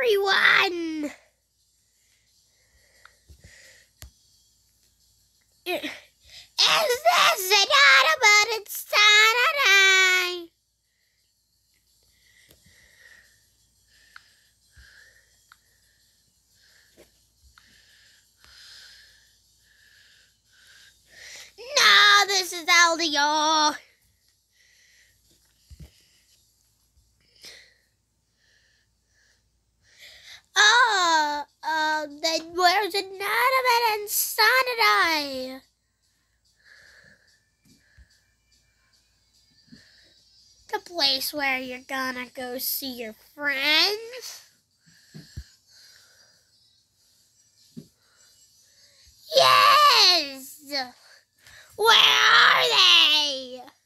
everyone! Is this an automated Saturday? No, this is LDU. Then where's another Saturday? The place where you're gonna go see your friends? Yes! Where are they?